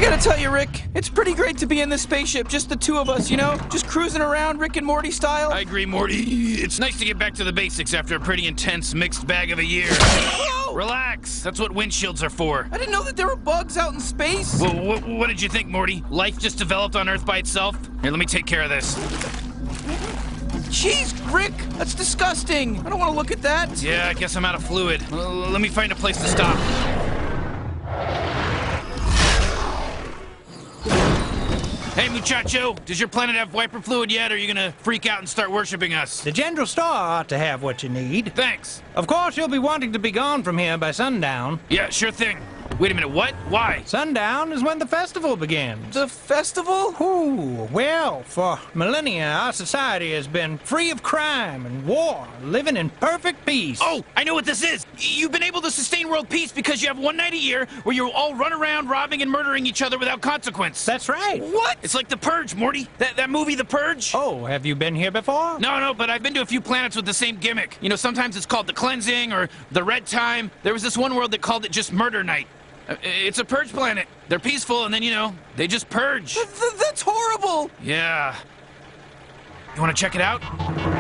gotta tell you, Rick, it's pretty great to be in this spaceship, just the two of us, you know? Just cruising around Rick and Morty style. I agree, Morty. It's nice to get back to the basics after a pretty intense mixed bag of a year. Whoa! Relax. That's what windshields are for. I didn't know that there were bugs out in space. Well, what did you think, Morty? Life just developed on Earth by itself? Here, let me take care of this. Jeez, Rick, that's disgusting. I don't want to look at that. Yeah, I guess I'm out of fluid. Let me find a place to stop. Hey, muchacho, does your planet have wiper fluid yet, or are you gonna freak out and start worshiping us? The General Store ought to have what you need. Thanks. Of course, you'll be wanting to be gone from here by sundown. Yeah, sure thing. Wait a minute, what? Why? Sundown is when the festival begins. The festival? Ooh, well, for millennia, our society has been free of crime and war, living in perfect peace. Oh, I know what this is. You've been able to sustain world peace because you have one night a year where you all run around robbing and murdering each other without consequence. That's right. What? It's like The Purge, Morty. That movie, The Purge? Oh, have you been here before? No, but I've been to a few planets with the same gimmick. You know, sometimes it's called the cleansing or the red time. There was this one world that called it just murder night. It's a purge planet. They're peaceful, and then, you know, they just purge. That's horrible. Yeah. You want to check it out?